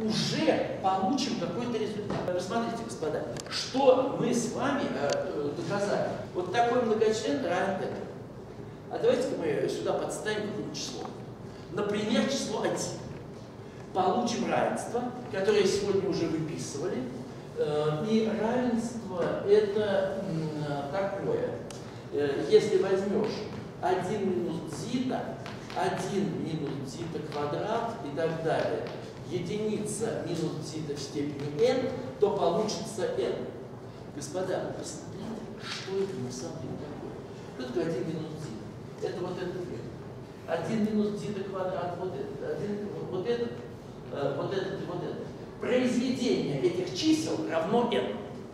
уже получим какой-то результат. Посмотрите, господа, что мы с вами доказали. Вот такой многочлен равен этому. А давайте-ка мы сюда подставим какое-то число. Например, число 1. Получим равенство, которое сегодня уже выписывали. И равенство это такое. Если возьмешь 1 минус дзита, 1 минус дзита квадрат и так далее, единица минус дзита в степени n, то получится n. Господа, посмотрите, что это на самом деле такое. Что такое 1 минус дзита? Это вот этот век. 1 минус дзита квадрат, вот этот. Вот этот и вот этот. Произведение этих чисел равно n.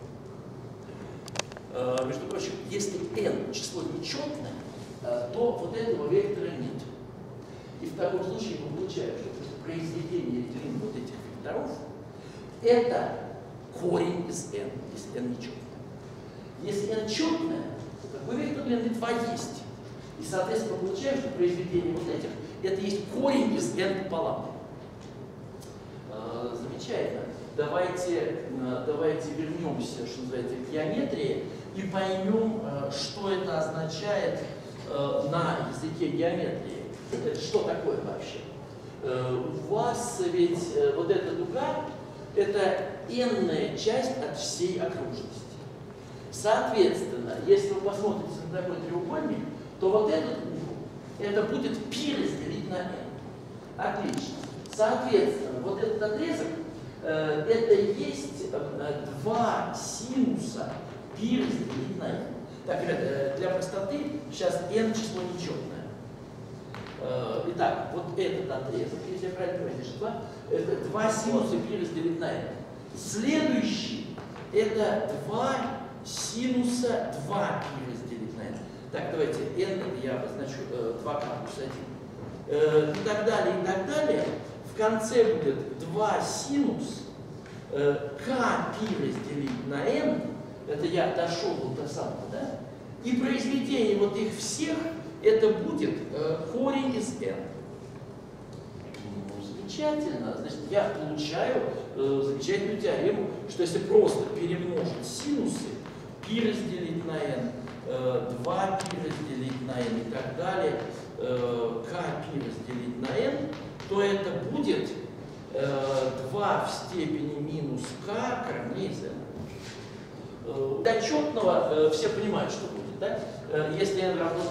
Между прочим, если n число нечетное, то вот этого вектора нет. И в таком случае мы получаем, что произведение длин вот этих векторов это корень из n, если n нечетное. Если n четное, то такой вектор длины 2 есть. И, соответственно, мы получаем, что произведение вот этих это есть корень из n пополам. Замечательно. Давайте вернемся, что называется, к геометрии и поймем, что это означает на языке геометрии. Это что такое вообще? У вас ведь вот эта дуга это n-ная часть от всей окружности. Соответственно, если вы посмотрите на такой треугольник, то вот этот угол это будет π разделить на n. Отлично. Соответственно, вот этот отрезок это есть 2 синуса π разделить на n. Так, ребята, для простоты сейчас n число нечетное. Итак, вот этот отрезок, если я правильно понимаю, это 2 синуса π разделить на n. Следующий это 2 синуса 2 π разделить на n. Так, давайте n я обозначу 2 плюс 1. И так далее. В конце будет 2 синус k π разделить на n. Это я дошел до самого, да? И произведение вот их всех это будет корень из n. Ну, замечательно. Значит, я получаю замечательную теорему, что если просто перемножить синусы, π разделить на n, 2π разделить на n и так далее, k π разделить на n, то это будет 2 в степени минус k корней из n. Для четного все понимают, что будет, да? Если n равно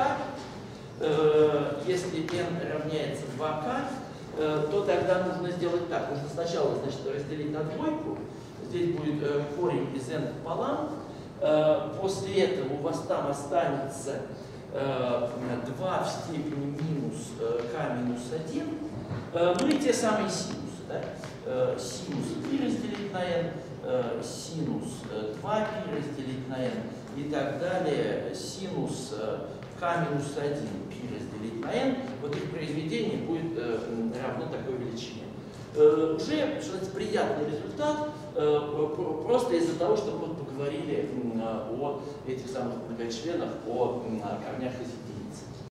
2k, если n равняется 2k, то тогда нужно сделать так. Нужно сначала, значит, разделить на двойку. Здесь будет корень из n пополам. После этого у вас там останется 2 в степени минус k минус 1. Ну и те самые синусы. Да? Синус π разделить на n, синус 2π разделить на n и так далее, синус k минус 1 π разделить на n, вот их произведение будет равно такой величине. Уже, что это приятный результат, просто из-за того, что мы поговорили о этих самых многочленах, о корнях из